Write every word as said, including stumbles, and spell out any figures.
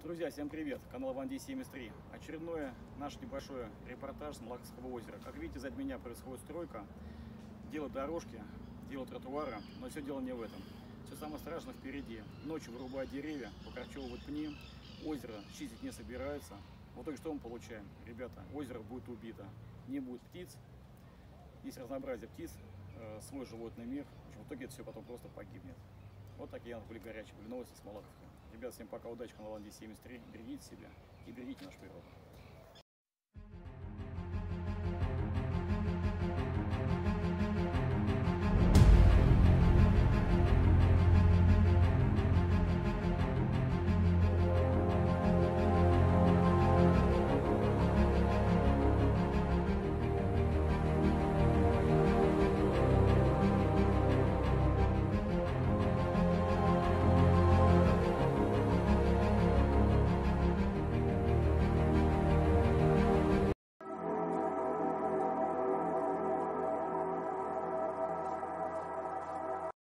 Друзья, всем привет! Канал Ван-Ди семьдесят три. Очередное наш небольшой репортаж с Малаховского озера. Как видите, сзади меня происходит стройка. Дело дорожки, дело тротуара, но все дело не в этом. Все самое страшное впереди. Ночью вырубают деревья, выкорчевывают пни, озеро чистить не собираются. В итоге что мы получаем? Ребята, озеро будет убито. Не будет птиц, есть разнообразие птиц, свой животный мир. В, общем, в итоге это все потом просто погибнет. Вот такие были горячие, были новости с Малаховки. Ребят, всем пока, удачи, канал Ван-Ди семьдесят три. Берегите себя и берегите нашу природу.